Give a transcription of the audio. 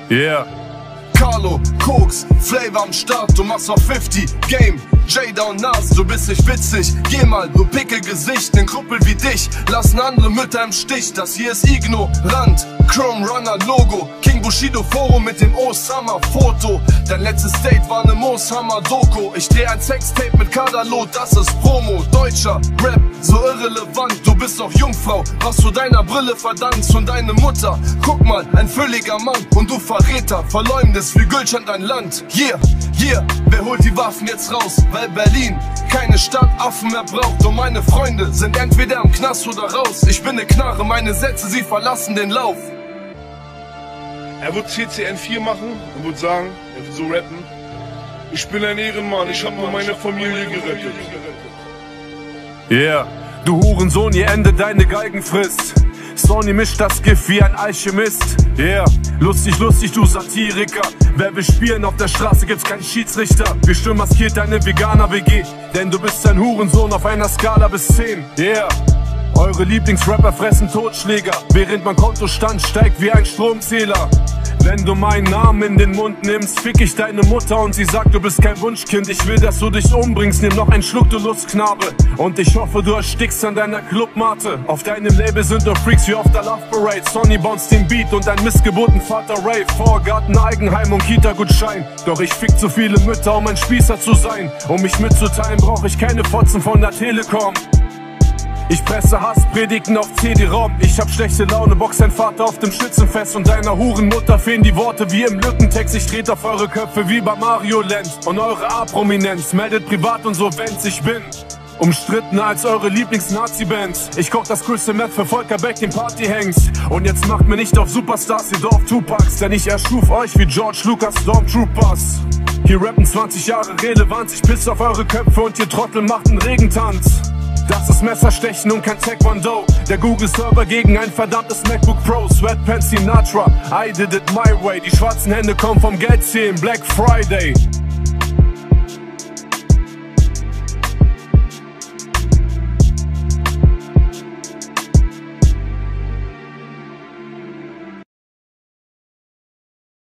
Yeah. Carlo, Koks, Flavor am Start, du machst auf 50, Game, Jada und Nas, du bist nicht witzig. Geh mal, du Pickelgesicht, nen Krüppel wie dich, lassen andere Mütter im Stich. Das hier ist ignorant, Chrome Runner Logo, King Bushido Forum mit dem Osama Foto. Dein letztes Date war ne Osama Doku. Ich dreh ein Sextape mit Kadalot, das ist Promo. Deutscher Rap, so irrelevant, du bist doch Jungfrau, was du deiner Brille verdankst und deine Mutter. Guck mal, ein völliger Mann und du Verräter, verleumdest wie Gülcan dein Land. Hier, wer holt die Waffen jetzt raus? Weil Berlin keine Stadt Affen mehr braucht. Und meine Freunde sind entweder im Knast oder raus. Ich bin ne Knarre, meine Sätze, sie verlassen den Lauf. Er wird CCN4 machen und wird sagen, er wird so rappen: Ich bin ein Ehrenmann, ich hab nur meine Familie gerettet. Yeah, du Hurensohn, ihr Ende deine Geigen frisst. Sony mischt das Gift wie ein Alchemist. Yeah, lustig, du Satiriker. Wer will spielen, auf der Straße gibt's keinen Schiedsrichter. Wie schön maskiert deine Veganer-WG, denn du bist ein Hurensohn auf einer Skala bis 10. Yeah, eure Lieblingsrapper fressen Totschläger, während mein Kontostand steigt wie ein Stromzähler. Wenn du meinen Namen in den Mund nimmst, fick ich deine Mutter und sie sagt, du bist kein Wunschkind. Ich will, dass du dich umbringst, nimm noch einen Schluck, du Lustknabe. Und ich hoffe, du erstickst an deiner Clubmate. Auf deinem Label sind nur Freaks wie auf der Love Parade. Sonny bounce den Beat und ein missgeburten Vater Ray. Vorgarten, Eigenheim und Kita-Gutschein. Doch ich fick zu viele Mütter, um ein Spießer zu sein. Um mich mitzuteilen, brauch ich keine Fotzen von der Telekom. Ich presse Hasspredigten auf CD-ROM. Ich hab schlechte Laune, box dein Vater auf dem Schützenfest. Und deiner Hurenmutter fehlen die Worte wie im Lückentext. Ich trete auf eure Köpfe wie bei Mario Land. Und eure A-Prominenz meldet privat und so, wenn's ich bin umstrittener als eure Lieblings-Nazi-Bands. Ich koch das größte Meth für Volker Beck, den Party-Hangs. Und jetzt macht mir nicht auf Superstars, ihr Dorf Tupacs. Denn ich erschuf euch wie George Lucas Stormtroopers. Hier rappen 20 Jahre Relevanz. Ich pisse auf eure Köpfe und ihr Trottel macht einen Regentanz. Das ist Messerstechen und kein Taekwondo. Der Google-Server gegen ein verdammtes MacBook Pro. Sweatpants Sinatra, I did it my way. Die schwarzen Hände kommen vom Geldzählen, Black Friday.